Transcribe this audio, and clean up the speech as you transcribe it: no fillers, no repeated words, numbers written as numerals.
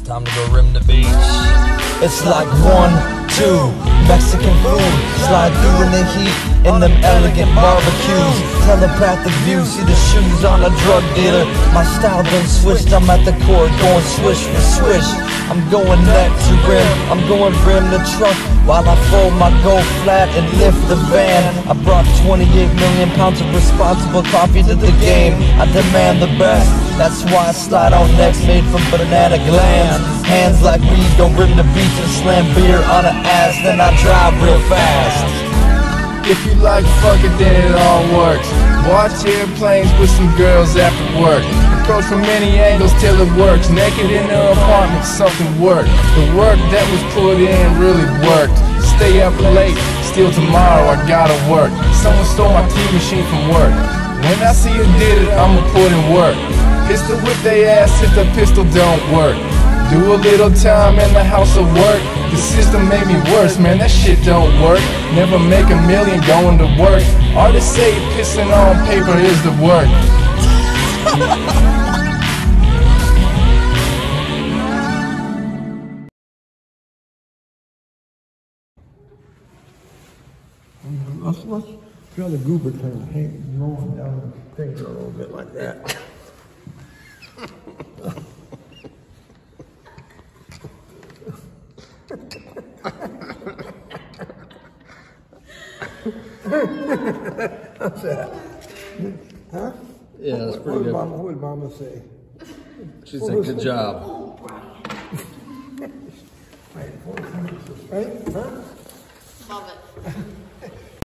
Time to go rim the beach. It's like 1, 2, Mexican food. Slide through in the heat, in them elegant barbecues. Telepathic view, see the shoes on a drug dealer. My style done switched, I'm at the court going swish for swish. I'm going neck to rim, I'm going rim to truck. While I fold my gold flat and lift the van. I brought 28 million pounds of responsible coffee to the game. I demand the best, that's why I slide on necks made from banana glands. Hands like weed, go rim the beach and slam beer on an ass. Then I drive real fast. If you like fucking, then it all works. Watch airplanes with some girls after work. Approach from many angles till it works. Naked in the apartment, something worked. The work that was put in really worked. Stay up late, still tomorrow I gotta work. Someone stole my tea machine from work. When I see who did it, I'ma put in work. Pistol whip they ass if the pistol don't work. Do a little time in the house of work. The system made me worse, man, that shit don't work. Never make a million going to work. Artists say pissing on paper is the work. Let's feel the goober thing rolling down the finger a little bit like that. What's that? Huh? Yeah, that's pretty good. What did Mama say? She said, good job. Right? Huh? Love it.